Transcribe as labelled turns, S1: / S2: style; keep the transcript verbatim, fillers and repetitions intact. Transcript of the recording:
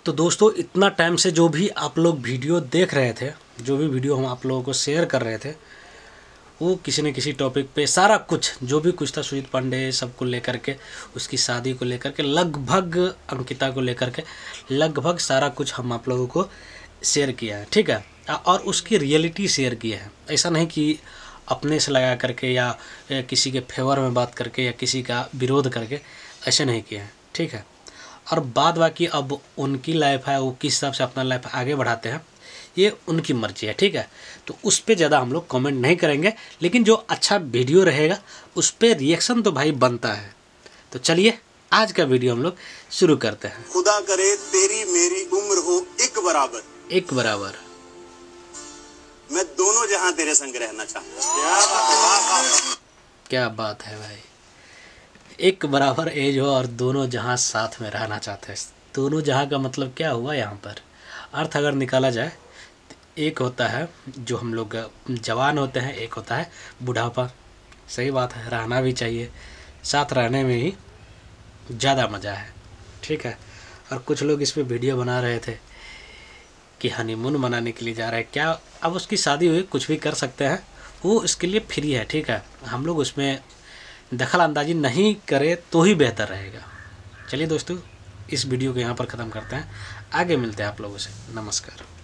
S1: तो दोस्तों इतना टाइम से जो भी आप लोग वीडियो देख रहे थे, जो भी वीडियो हम आप लोगों को शेयर कर रहे थे, वो किसी न किसी टॉपिक पे सारा कुछ जो भी कुछ था सुजीत पांडे सबको लेकर के, उसकी शादी को लेकर के, लगभग अंकिता को लेकर के, लगभग सारा कुछ हम आप लोगों को शेयर किया है, ठीक है। और उसकी रियलिटी शेयर किया है। ऐसा नहीं कि अपने से लगा करके या किसी के फेवर में बात करके या किसी का विरोध करके, ऐसे नहीं किया है, ठीक है। और बाद बाकी अब उनकी लाइफ है, वो किस हिसाब से अपना लाइफ आगे बढ़ाते हैं ये उनकी मर्जी है, ठीक है। तो उस पर ज़्यादा हम लोग कमेंट नहीं करेंगे, लेकिन जो अच्छा वीडियो रहेगा उस पर रिएक्शन तो भाई बनता है। तो चलिए आज का वीडियो हम लोग शुरू करते हैं।
S2: खुदा करे तेरी मेरी उम्र हो एक बराबर,
S1: एक बराबर,
S2: मैं दोनों जहां तेरे संग रहना चाहता।
S1: क्या बात है भाई, एक बराबर एज हो और दोनों जहां साथ में रहना चाहते हैं। दोनों जहां का मतलब क्या हुआ यहाँ पर? अर्थ अगर निकाला जाए, एक होता है जो हम लोग जवान होते हैं, एक होता है बुढ़ापा। सही बात है, रहना भी चाहिए, साथ रहने में ही ज़्यादा मज़ा है, ठीक है। और कुछ लोग इस पर वीडियो बना रहे थे कि हनीमून मनाने के लिए जा रहे हैं। क्या अब उसकी शादी हुई, कुछ भी कर सकते हैं, वो इसके लिए फ्री है, ठीक है। हम लोग उसमें दखल अंदाजी नहीं करें तो ही बेहतर रहेगा। चलिए दोस्तों, इस वीडियो को यहाँ पर ख़त्म करते हैं, आगे मिलते हैं आप लोगों से। नमस्कार।